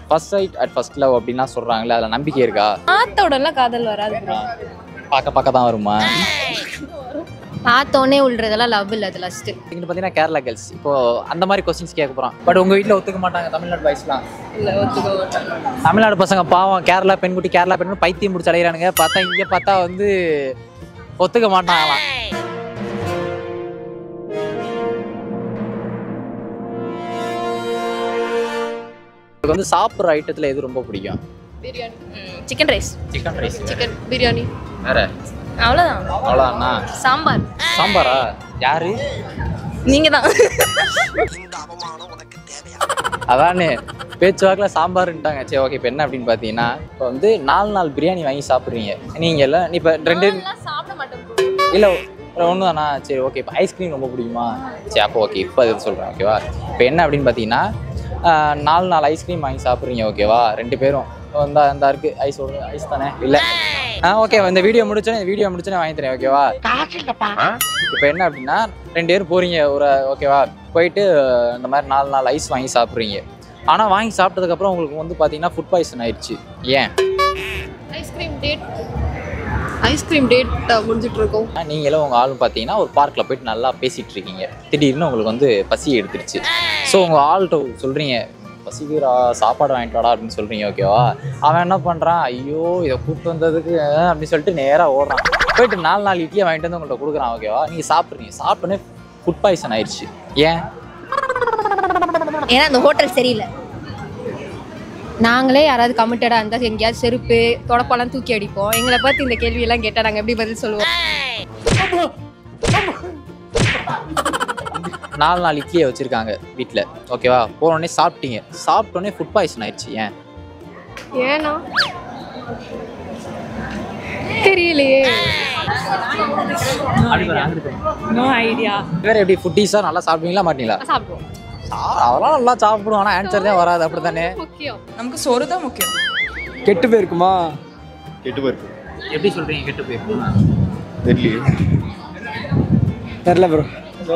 First sight at first love அப்படின்லாம் சொல்றாங்களே, அதில் நம்பிக்கை இருக்கா? பார்த்தோடலாம் காதல் வராது ப்ரோ. பார்க்க தான் வருமா? பார்த்தோன்னே உள்ளதெல்லாம் லவ் இல்லை, அது லஸ்ட். இங்கே பார்த்தீங்கன்னா கேரளா கேர்ள்ஸ் இப்போ அந்த மாதிரி கொஸ்டின்ஸ் கேட்க போகிறோம். பட் உங்கள் வீட்டில் ஒத்துக்க மாட்டாங்க தமிழ்நாடு பாய்ஸ்லாம்? இல்லை, ஒத்துக்க மாட்டாங்க. தமிழ்நாடு பசங்க பாவம் கேரளா பெண்குட்டி பைத்தியம் முடிச்சு அலைகிறானுங்க. பார்த்தா இங்கே பார்த்தா வந்து ஒத்துக்க மாட்டாங்களாம். வந்து சாப்பிட்ற ஐட்டத்தில் எது ரொம்ப பிடிக்கும்? Biryani, chicken rice. Chicken rice, chicken biryani. வேற அவ்வளோதான். அவ்வளோதாண்ணா? சாம்பார். சாம்பாரா? யாரு? நீங்கள் தான். அதானே பேச்சுவாக்கில் சாம்பாருன்ட்டாங்க. சரி ஓகே. இப்போ என்ன அப்படின்னு பார்த்தீங்கன்னா, இப்போ வந்து 4 நாள் பிரியாணி வாங்கி சாப்பிட்றீங்க நீங்கள் எல்லாம். இப்போ 2 சாப்பிட மாட்டேன் இல்லை ஒன்று தானா? சரி ஓகே. இப்போ ஐஸ்கிரீம் ரொம்ப பிடிக்குமா? சரி அப்போ ஓகே. இப்போ அது சொல்கிறேன் ஓகேவா. இப்போ என்ன அப்படின்னு பார்த்தீங்கன்னா, 4 ஐஸ்கிரீம் வாங்கி சாப்பிட்றீங்க ஓகேவா. 2 பேரும் இந்த இருக்குது ஐஸ் தானே? இல்லை ஓகே. இந்த வீடியோ முடிச்சோன்னே வாங்கி தரேன் ஓகேவா. இப்போ என்ன அப்படின்னா 2 பேரும் போகிறீங்க ஒரு ஓகேவா. போயிட்டு இந்த மாதிரி 4 ஐஸ் வாங்கி சாப்பிட்றீங்க. ஆனால் வாங்கி சாப்பிட்டதுக்கப்புறம் உங்களுக்கு வந்து பார்த்தீங்கன்னா ஃபுட் பாய்சன் ஆயிடுச்சு. ஏன்? ஐஸ்கிரீம் டேட் முடிஞ்சிட்டு இருக்கோம். நீங்களும் உங்கள் ஆளும் பார்த்தீங்கன்னா ஒரு பார்க்கில் போயிட்டு நல்லா பேசிகிட்டு இருக்கீங்க. திடீர்னு உங்களுக்கு வந்து பசி எடுத்துருச்சு. ஸோ உங்கள் ஆள்கிட்ட சொல்கிறீங்க, பசிக்கிறா சாப்பாடு வாங்கிட்டு வாடா அப்படின்னு சொல்கிறீங்க ஓகேவா. அவன் என்ன பண்ணுறான், ஐயோ இதை கூப்பிட்டு வந்ததுக்கு அப்படின்னு சொல்லிட்டு நேராக ஓடுறான். போயிட்டு 4 இட்லியை வாங்கிட்டு வந்து உங்கள்கிட்ட கொடுக்குறான் ஓகேவா. நீங்கள் சாப்பிட்றீங்க. சாப்பிட்டோன்னே ஃபுட் பாய்சன் ஆயிடுச்சு. ஏன்? ஏன்னா அந்த ஹோட்டல் சரியில்லை. நாங்களே யாராவது கமிட்டடாக இருந்தால் எங்கேயாவது செருப்பு தொடப்பெல்லாம் தூக்கி அடிப்போம். எங்களை பார்த்து இந்த கேள்வியெல்லாம் கேட்டால் நாங்கள் எப்படி பதில் சொல்லுவோம்? 4 இட்லியை வச்சுருக்காங்க வீட்டில் ஓகேவா. போனோடனே சாப்பிட்டீங்க. சாப்பிட்டோன்னே ஃபுட் பாய்சன் ஆயிடுச்சு. ஏன்? ஏன்னா தெரியலையே. No idea. வேறு எப்படி ஃபுட்டீஸாக நல்லா சாப்பிடுவீங்களா மாட்டீங்களா? சாப்பிடுவோம். அதெல்லாம் நல்லா சாப்பிடுவோம். ஆனால் ஆன்சர் தான் வராது. அப்படி தானே? முக்கியம். நமக்கு சோறு தான் முக்கியம். கெட்டு போயிருக்குமா? கெட்டு போயிருக்கு. எப்படி சொல்கிறீங்க கெட்டு போயிருக்குமா? தெரியல ப்ரோ.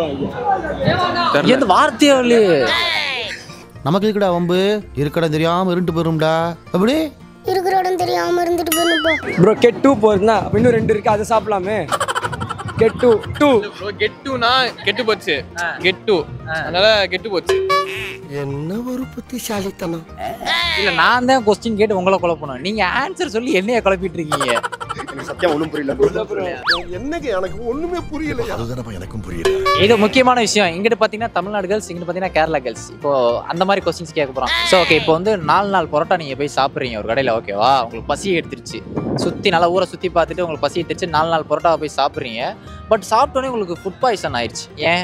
எந்த வார்த்தையோ இல்லையே. நமக்கு இருக்குடா வம்பு. இருக்கடா தெரியாம இருண்டு போயிரும்டா. அப்படி இருக்கிற இடம் தெரியாம இருந்துட்டு போயிருப்பா. ப்ரோ கெட்டு போயிருந்தா இன்னும் 2 இருக்கு, அதை சாப்பிடலாமே. கெட்டு கெட்டுனா கெட்டு போச்சு. கெட்டு அதனால கெட்டு போச்சு. என்ன ஒரு புத்திசாலித்தனம். இல்லை நான் தான் கொஸ்டின் கேட்டு உங்களை குழப்பணும். நீங்கள் ஆன்சர் சொல்லி என்னைய குழப்பிட்டு இருக்கீங்க. எனக்கு சத்தியம் ஒன்றும் புரியல. என்னங்க எனக்கு ஒண்ணுமே புரியல. அதுதானப்பா எனக்கும் புரியல. இது முக்கியமான விஷயம். இங்கிட்டு பார்த்தீங்கன்னா தமிழ்நாடு கேர்ள்ஸ், இங்கிட்டு பார்த்தீங்கன்னா கேரளா கேர்ள்ஸ். இப்போ அந்த மாதிரி கொஸ்டின்ஸ் கேட்க போகிறோம். So okay. இப்போ வந்து 4 பரோட்டா நீங்கள் போய் சாப்பிட்றீங்க ஒரு கடையில் ஓகேவா. உங்களுக்கு பசி எடுத்துருச்சு. நல்லா ஊரை சுற்றி பார்த்துட்டு உங்களுக்கு பசி எடுத்துருச்சு. 4 பரோட்டா போய் சாப்பிட்றீங்க. பட் சாப்பிட்டோன்னே உங்களுக்கு ஃபுட் பாய்சன் ஆயிடுச்சு. ஏன்?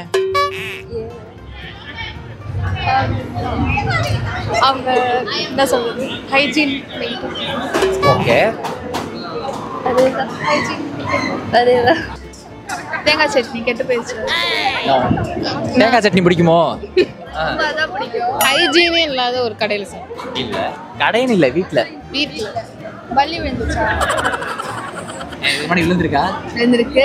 அவங்க என்ன சொல்றது, ஹைஜீன். ஓகே. அதேதான். தேங்காய் சட்னி கெட்டு போயிடுச்சு. தேங்காய் சட்னி பிடிக்குமோ? அதான் பிடிக்கும். ஹைஜீனே இல்லாத ஒரு கடையில் இல்லை கடைன்னு இல்லை, வீட்டில் பள்ளி விழுந்துச்சா? விழுந்திருக்கா? விழுந்திருக்கு.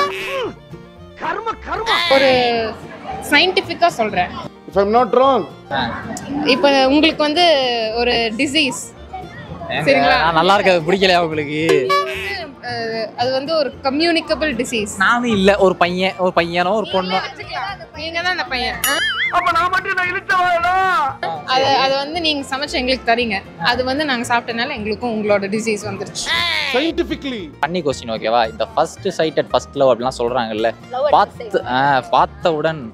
ஒரு சயின்டிஃபிக்காக சொல்கிறேன். If I'm not wrong. இப்போ உங்களுக்கு வந்து ஒரு டிசீஸ் சரிங்களா, நல்லா இருக்காது பிடிக்கலையா உங்களுக்கு? அது வந்து ஒரு கம்யூனிகபிள் டிசீஸ். நானும் இல்லை, ஒரு பையனோ ஒரு பொண்ணோ. நீங்க தான் அந்த பையன். அப்ப நான் மட்டும் நான் இழுத்தவாடா. அது வந்து நீங்க சமைச்சு எங்களுக்கு தரீங்க. அது வந்து நாங்க சாப்பிட்டனால எங்களுக்கும் உங்களோட டிசீஸ் வந்துருச்சு. Scientifically. பண்ணி கொஸ்டின் ஓகேவா. இந்த first sight at first love அப்படிலாம் சொல்றாங்கல்ல, பார்த்தவுடன்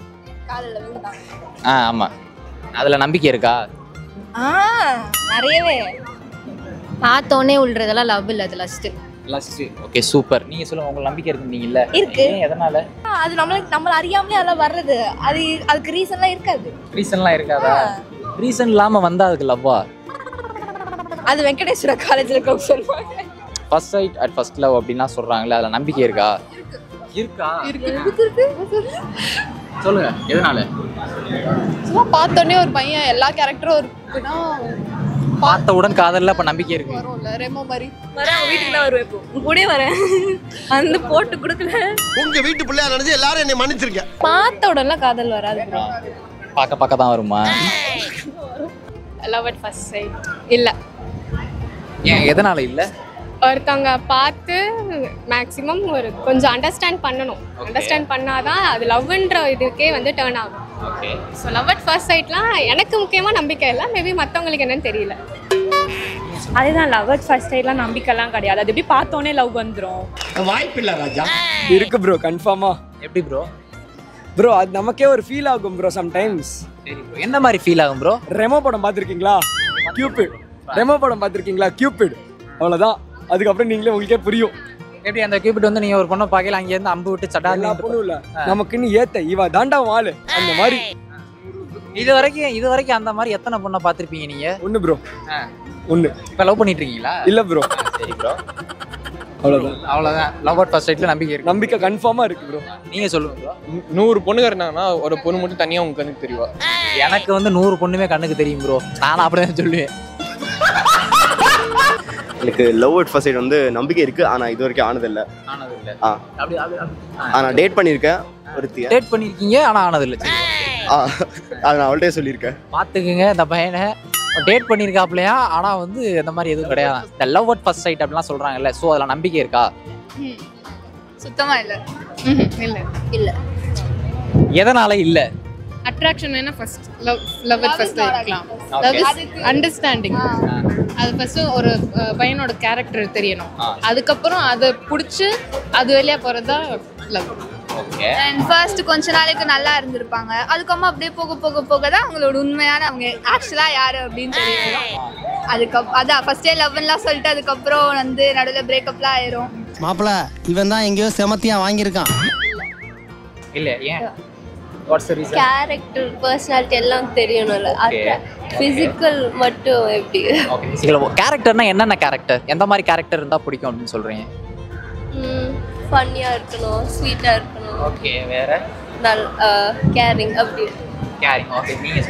ஆமா, அதுல நம்பிக்கை இருக்கா? நிறையவே. பார்த்தோன்னே உள்ளதெல்லாம் லவ் இல்லை, அது லஸ்ட். Okay super. நீங்க சொல்லுங்க, உங்களுக்கு நம்பிக்கை இருக்குன்னீங்கல்ல? இருக்கு. எதனால? அது நம்மள அறியாமலே அதெல்லாம் வர்றது. அதுக்கு ரீசன்லாம் இருக்காது. ரீசன்லாம் இருக்காதா? ரீசன் இல்லாம வந்தா அதுக்கு லவ்வா? அது வெங்கடேஸ்வர காலேஜ்ல இருக்க சொல்லுவாங்க. First sight at first love அப்படின்லாம் சொல்றாங்கல்ல, அதுல நம்பிக்கை இருக்கா? இருக்கா? சொல்லுங்க எதனால? சும்மா பார்த்தோன்னே ஒரு பையன் எல்லா கேரக்டரும் இருக்குன்னா பார்த்தவுடன் காதல்ல அப்ப நம்பிக்கை இருக்கு. வரும்ல, ரெமோ மாதிரி வரேன். வீட்டுக்கு தான் வருவேன். இப்போ உங்க கூட வரேன். அந்த போட்டு கொடுக்கல. உங்க வீட்டு பிள்ளையா நினைச்சு எல்லாரும் என்னை மன்னிச்சிருங்க. பார்த்த உடனே காதல் வராது. பார்க்க தான் வருமா? லவ் அட் ஃபர்ஸ்ட் சைட் இல்லை. ஏன் எதனால இல்லை? ஒருத்தவங்க பார்த்து மேக்ஸிமம் ஒரு கொஞ்சம் அண்டர்ஸ்டாண்ட் பண்ணணும். அண்டர்ஸ்டாண்ட் பண்ணாதான் அது லவ்ன்ற இதுக்கே வந்து டேர்ன் ஆகும். Okay. So love at first சைட்லாம் எனக்கு முக்கியமாக நம்பிக்கை இல்லை. மேபி மற்றவங்களுக்கு என்னன்னு தெரியல. அதுதான் லவ் அட் ஃபர்ஸ்ட் சைட்லாம் நம்பிக்கைலாம் கிடையாது. அது எப்படி பார்த்தோன்னே லவ் வந்துடும். வாய்ப்பில்லை ராஜா. இருக்கு ப்ரோ, கன்ஃபார்மா. எப்படி ப்ரோ? ப்ரோ அது நமக்கே ஒரு ஃபீல் ஆகும் ப்ரோ சம்டைம்ஸ். சரி ப்ரோ, என்ன மாதிரி ஃபீல் ஆகும் ப்ரோ? ரெமோ படம் பார்த்துருக்கீங்களா? கியூபிட். ரெமோ படம் பார்த்துருக்கீங்களா? கியூபிட். அவ்வளோதான். அதுக்கப்புறம் நீங்களே உங்களுக்கே புரியும். எப்படி அந்த கியூபிட் வந்து நீங்க ஒரு பொண்ணை பார்க்கல, அங்கேருந்து அம்பு விட்டு சட்டா எல்லா பொண்ணும் இல்லை, நமக்குன்னு ஏத்த இவ தாண்டா வாழு அந்த மாதிரி. இது வரைக்கும் அந்த மாதிரி எத்தனை பொண்ணை பார்த்துருப்பீங்க நீங்க? ஒன்று ப்ரோ. ஒன்று. இப்போ லவ் பண்ணிட்டு இருக்கீங்களா? இல்லை ப்ரோ. சரி ப்ரோ, அவ்வளோதான். லவ் அட் ஃபர்ஸ்ட் சைட்ல நம்பிக்கை இருக்கு. நம்பிக்கை கன்ஃபார்மாக இருக்கு ப்ரோ. நீங்க சொல்லுங்க ப்ரோ. 100 பொண்ணுங்க இருந்தாங்கன்னா ஒரு பொண்ணு மட்டும் தனியாக உங்க கண்ணுக்கு தெரியுவா? எனக்கு வந்து 100 பொண்ணுமே கண்ணுக்கு தெரியும் ப்ரோ. நானும் அப்படிதான் சொல்லுவேன். எனக்கு லவ் அட் ஃபர்ஸ்ட் சைட் வந்து நம்பிக்கை இருக்கு, ஆனா இது வரைக்கும் ஆனதில்லை. ஆனா டேட் பண்ணியிருக்கேன் ஒருத்திய. டேட் பண்ணிருக்கீங்க ஆனா ஆனதில்லை. அதை நான் அவள்கிட்டே சொல்லியிருக்கேன். பார்த்துக்குங்க இந்த பையனை. டேட் பண்ணியிருக்காப்லையா, ஆனா வந்து இந்த மாதிரி எதுவும் கிடையாது. இந்த லவ் அட் ஃபர்ஸ்ட் சைட் அப்படிலாம் சொல்றாங்கல்ல, ஸோ அதில் நம்பிக்கை இருக்கா? சுத்தமா இல்லை. இல்லை இல்லை. எதனால இல்லை? அட்ராக்ஷன் வேணா ஃபர்ஸ்ட் லவ் அட் ஃபர்ஸ்ட் இருக்கலாம். Love is understanding. அது ஃபர்ஸ்ட் ஒரு பையனோட கேரக்டர் தெரியணும். அதுக்கப்புறம் அதை பிடிச்சி அது வழியா போறதா லவ். ஓகே. அண்ட் ஃபர்ஸ்ட் கொஞ்ச நாளைக்கு நல்லா இருந்திருப்பாங்க. அதுக்கப்புறம் அப்படியே போக போக போக தான் அவங்களோட உண்மையான அவங்க ஆக்சுவலா யாரு அப்படின்னு தெரியும். அதுக்கப்புறம் அதான் ஃபர்ஸ்டே லவ்லாம் சொல்லிட்டு அதுக்கப்புறம் வந்து நடுவில் பிரேக்கப்லாம் ஆயிரும். மாப்பிள்ள இவன் தான் எங்கேயோ செமத்தியா வாங்கியிருக்கான். இல்லை, ஏன்? What's the reason? Character personality எல்லாம் தெரியணும்ல. ஃபிசிக்கல் மட்டும் எப்படி? ஓகே. சரி, கேரக்டர்னா என்னென்ன கேரக்டர், எந்த மாதிரி கேரக்டர் இருந்தால் பிடிக்கும் அப்படின்னு சொல்கிறீங்க? ஃபன்னியாக இருக்கணும், ஸ்வீட்டாக இருக்கணும். ஓகே. வேற? கேரிங் அப்படி. கேரிங். ஓகே. நீங்கள்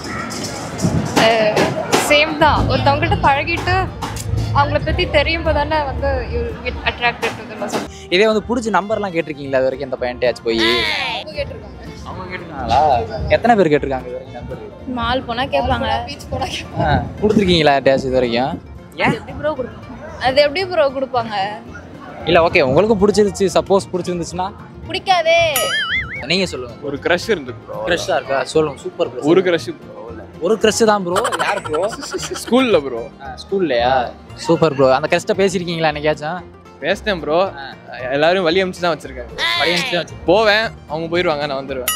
சேம் தான். ஒருத்தவங்ககிட்ட பழகிட்டு அவங்கள பற்றி தெரியும் போது தானே வந்து you get attracted to them. இதே வந்து பிடிச்சி நம்பர்லாம் கேட்டிருக்கீங்களா இது வரைக்கும்? இந்த பையன்டையாச்சும் போய் கேட்டிருக்காங்க. அவங்க கேட்டிருக்காங்களா? எத்தனை பேர் கேட்டிருக்காங்க இது வரைக்கும் நம்பர்? மால் போனால் கேட்பாங்க, பீச் போனா கேட்பாங்க. கொடுத்துருக்கீங்களா யார்ட்டையாச்சும் இது வரைக்கும்? ஏன்? அது எப்படி ப்ரோ கொடுப்பாங்க? இல்லை, ஓகே, உங்களுக்கும் பிடிச்சிருச்சு. சப்போஸ் பிடிச்சிருந்துச்சுன்னா? பிடிக்காதே. நீங்கள் சொல்லுங்கள். ஒரு க்ரஷ் இருந்து ப்ரோ. க்ரஷ்ஷாக இருக்கா? சொல்லுங்கள். Super crush. ஒரு க்ரஷ் ப்ரோ. ஒரு க்ரஷ் தான் ப்ரோ. யார் ப்ரோ? ஸ்கூல்ல ப்ரோ. ஸ்கூல்லையா? Super bro. அந்த க்ரஷ்ட்டை பேசியிருக்கீங்களா என்னைக்காச்சும்? பேசினேன் ப்ரோ. எல்லாரும் வழி அமிச்சு தான் வச்சிருக்காங்க. வழி அனுப்பிச்சு வச்சு போவேன், அவங்க போயிடுவாங்க, நான் வந்துடுவேன்.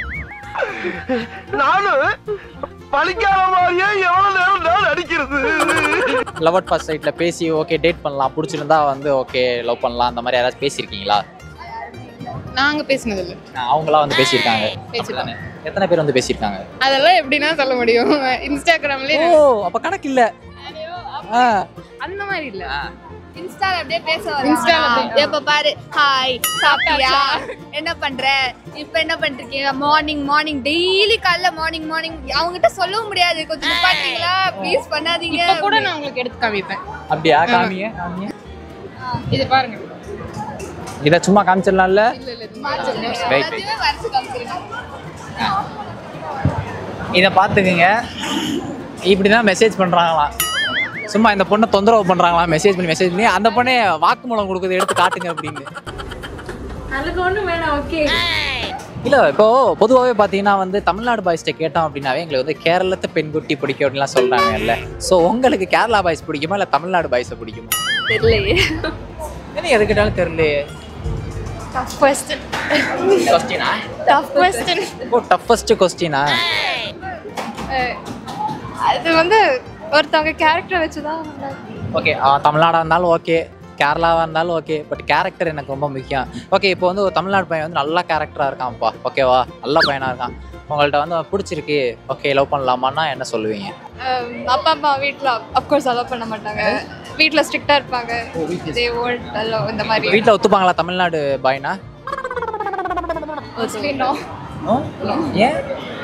நானும் பழிக்காத மாதிரியே எவ்வளவு நேரம் நான் அடிக்கிறது. லவ் அட் ஃபர்ஸ்ட் சைட்ல பேசி ஓகே டேட் பண்ணலாம், பிடிச்சிருந்தா வந்து ஓகே லவ் பண்ணலாம், அந்த மாதிரி யாராச்சும் பேசியிருக்கீங்களா? நாங்க பேசினது இல்லை. அவங்களா வந்து பேசியிருக்காங்க. பேசிருக்காங்க. எத்தனை பேர் வந்து பேசியிருக்காங்க? அதெல்லாம் எப்படின்னா சொல்ல முடியும். இன்ஸ்டாகிராம்லயே. ஓ, அப்ப கணக்கு இல்ல. அந்த மாதிரி இல்ல. இன்ஸ்டால அப்படியே பேச வராங்க. எப்ப பாரு ஹாய் சாப்பிட்டியா, என்ன பண்ற, இப்போ என்ன பண்ணிருக்கீங்க, மார்னிங் டெய்லி காலைல மார்னிங் அவங்ககிட்ட சொல்லவும் முடியாது. கொஞ்சம் நிப்பாட்டீங்களா ப்ளீஸ் பண்ணாதீங்க. இப்ப கூட நான் உங்களுக்கு எடுத்து காமிப்பேன். அப்படியா? காமிங்க. இது பாருங்க. இத சும்மா காமிச்சிடலாம்ல? இல்ல எல்லாத்தையுமே வரைச்சு காமிச்சிருங்க. இத பாத்துக்கங்க. இப்படிதான் மெசேஜ் பண்றாங்களாம். சும்மா இந்த பொண்ணை தொந்தரவு பண்றாங்களா? மெசேஜ் பண்ணி அந்த பொண்ணே வாக்குமூலம் கொடுக்குது, எடுத்து காட்டுங்க அப்படின்னு. அதுக்கு ஒன்றும் வேணாம். ஓகே. இல்லை, இப்போ பொதுவாகவே பார்த்தீங்கன்னா வந்து தமிழ்நாடு பாய்ஸ்ட்டை கேட்டோம் அப்படின்னாவே எங்களுக்கு வந்து கேரளத்தை பெண்குட்டி பிடிக்கும் அப்படின்லாம் சொல்கிறாங்கல்ல. ஸோ உங்களுக்கு கேரளா பாய்ஸ் பிடிக்குமா இல்லை தமிழ்நாடு பாய்ஸை பிடிக்குமா? தெரியலையே. என்ன எது கேட்டாலும் தெரியலையே. Tough question. கொஸ்டினா? Tough question. ஓ, டஃபஸ்ட் கொஸ்டினா? அது வந்து ஒருத்தவங்க கேரக்டர் வச்சு தான். ஓகே, தமிழ்நாடாக இருந்தாலும் ஓகே, கேரளாவாக இருந்தாலும் ஓகே, பட் கேரக்டர் எனக்கு ரொம்ப முக்கியம். ஓகே, இப்போ வந்து ஒரு தமிழ்நாடு பையன் வந்து நல்ல கேரக்டராக இருக்கான்ப்பா, ஓகேவா, நல்ல பையனாக இருக்கான், உங்கள்கிட்ட வந்து பிடிச்சிருக்கு, ஓகே லவ் பண்ணலாமான்னா என்ன சொல்லுவீங்க? அப்பா அம்மா வீட்டில் அஃப்கோர்ஸ் அலோவ் பண்ண மாட்டாங்க. வீட்டில் ஸ்ட்ரிக்டாக இருப்பாங்க. இந்த மாதிரி வீட்டில் ஒத்துப்பாங்களா தமிழ்நாடு பாய்னா? ஏன்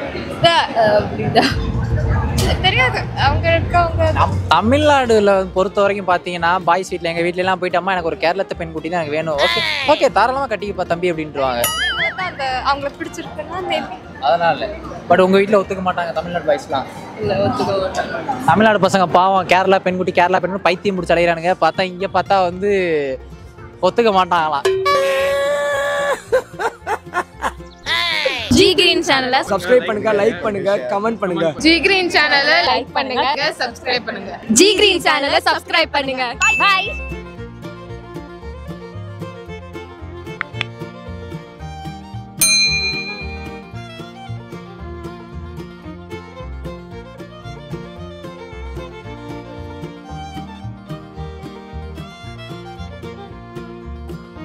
தெரியாது. அவங்க இருக்கவங்க தமிழ்நாடுல பொறுத்த வரைக்கும் பார்த்தீங்கன்னா பாய்ஸ் வீட்டில், எங்கள் வீட்லலாம் போயிட்டு அம்மா எனக்கு ஒரு கேரளத்தை பெண்குட்டி தான் எனக்கு வேணும், ஓகே ஓகே தாராளமாக கட்டிக்கப்பா தம்பி அப்படின்ட்டுருவாங்க. அவங்களுக்கு பிடிச்சிருக்குன்னா மேபி அதனால. பட் உங்கள் வீட்டில் ஒத்துக்க மாட்டாங்க தமிழ்நாடு பாய்ஸ்லாம்? இல்லை ஒத்துக்க. தமிழ்நாடு பசங்க பாவம் கேரளா பெண்குட்டி பைத்தியம் முடிச்சு அலையிறானுங்க. பார்த்தா இங்கே பார்த்தா வந்து ஒத்துக்க மாட்டாங்களாம். ஜி கிரீன் சேனலை சப்ஸ்கிரைப் பண்ணுங்க, லைக் பண்ணுங்க, கமெண்ட் பண்ணுங்க. ஜி கிரீன் சேனலை லைக் பண்ணுங்க, சப்ஸ்கிரைப் பண்ணுங்க. ஜி கிரீன் சேனலை சப்ஸ்கிரைப் பண்ணுங்க. பாய்.